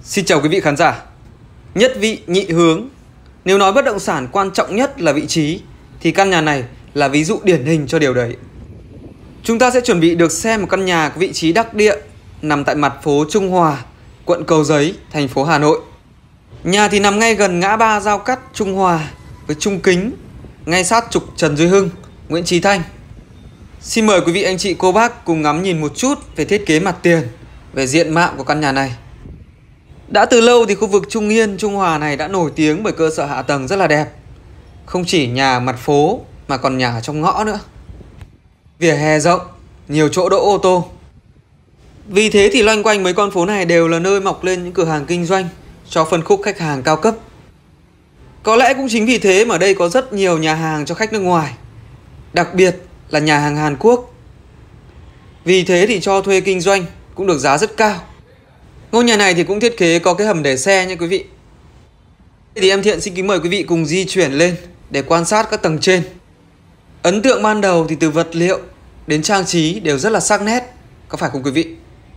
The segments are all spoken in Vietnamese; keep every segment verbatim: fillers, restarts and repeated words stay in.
Xin chào quý vị khán giả. Nhất vị nhị hướng. Nếu nói bất động sản quan trọng nhất là vị trí thì căn nhà này là ví dụ điển hình cho điều đấy. Chúng ta sẽ chuẩn bị được xem một căn nhà có vị trí đắc địa nằm tại mặt phố Trung Hòa, quận Cầu Giấy, thành phố Hà Nội. Nhà thì nằm ngay gần ngã ba giao cắt Trung Hòa với Trung Kính, ngay sát trục Trần Duy Hưng, Nguyễn Chí Thanh. Xin mời quý vị anh chị cô bác cùng ngắm nhìn một chút về thiết kế mặt tiền, về diện mạo của căn nhà này. Đã từ lâu thì khu vực Trung Yên, Trung Hòa này đã nổi tiếng bởi cơ sở hạ tầng rất là đẹp. Không chỉ nhà mặt phố mà còn nhà ở trong ngõ nữa. Vỉa hè rộng, nhiều chỗ đỗ ô tô. Vì thế thì loanh quanh mấy con phố này đều là nơi mọc lên những cửa hàng kinh doanh cho phân khúc khách hàng cao cấp. Có lẽ cũng chính vì thế mà ở đây có rất nhiều nhà hàng cho khách nước ngoài, đặc biệt là nhà hàng Hàn Quốc. Vì thế thì cho thuê kinh doanh cũng được giá rất cao. Ngôi nhà này thì cũng thiết kế có cái hầm để xe nha quý vị. Thì em Thiện xin kính mời quý vị cùng di chuyển lên để quan sát các tầng trên. Ấn tượng ban đầu thì từ vật liệu đến trang trí đều rất là sắc nét, có phải không quý vị?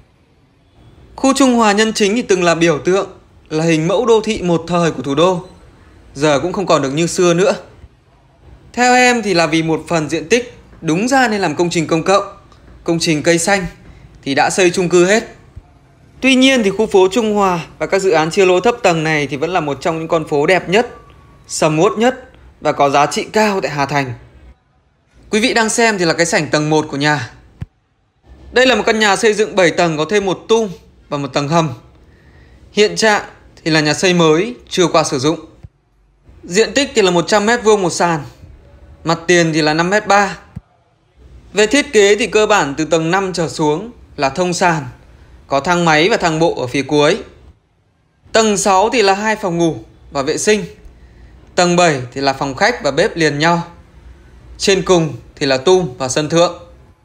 Khu Trung Hòa nhân chính thì từng là biểu tượng, là hình mẫu đô thị một thời của thủ đô. Giờ cũng không còn được như xưa nữa. Theo em thì là vì một phần diện tích đúng ra nên làm công trình công cộng, công trình cây xanh thì đã xây chung cư hết. Tuy nhiên thì khu phố Trung Hòa và các dự án chia lô thấp tầng này thì vẫn là một trong những con phố đẹp nhất, sầm uất nhất và có giá trị cao tại Hà Thành. Quý vị đang xem thì là cái sảnh tầng một của nhà. Đây là một căn nhà xây dựng bảy tầng có thêm một tum và một tầng hầm. Hiện trạng thì là nhà xây mới, chưa qua sử dụng. Diện tích thì là một trăm mét vuông một sàn. Mặt tiền thì là năm mét ba. Về thiết kế thì cơ bản từ tầng năm trở xuống là thông sàn, có thang máy và thang bộ ở phía cuối. Tầng sáu thì là hai phòng ngủ và vệ sinh. Tầng bảy thì là phòng khách và bếp liền nhau. Trên cùng thì là tum và sân thượng.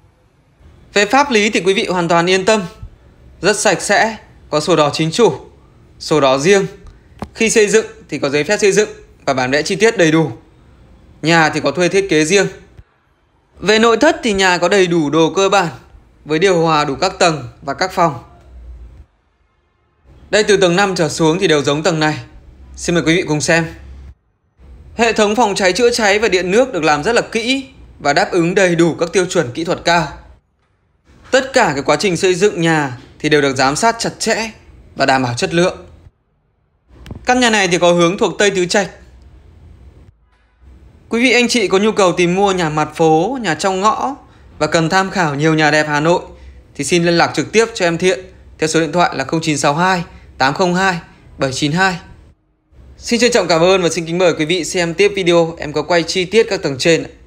Về pháp lý thì quý vị hoàn toàn yên tâm. Rất sạch sẽ, có sổ đỏ chính chủ, sổ đỏ riêng. Khi xây dựng thì có giấy phép xây dựng và bản vẽ chi tiết đầy đủ. Nhà thì có thuê thiết kế riêng. Về nội thất thì nhà có đầy đủ đồ cơ bản với điều hòa đủ các tầng và các phòng. Đây từ tầng năm trở xuống thì đều giống tầng này. Xin mời quý vị cùng xem. Hệ thống phòng cháy chữa cháy và điện nước được làm rất là kỹ và đáp ứng đầy đủ các tiêu chuẩn kỹ thuật cao. Tất cả cái quá trình xây dựng nhà thì đều được giám sát chặt chẽ và đảm bảo chất lượng. Căn nhà này thì có hướng thuộc Tây Tứ Trạch. Quý vị anh chị có nhu cầu tìm mua nhà mặt phố, nhà trong ngõ và cần tham khảo nhiều nhà đẹp Hà Nội thì xin liên lạc trực tiếp cho em Thiện theo số điện thoại là không chín sáu hai tám không hai bảy chín hai. Xin trân trọng cảm ơn và xin kính mời quý vị xem tiếp video em có quay chi tiết các tầng trên.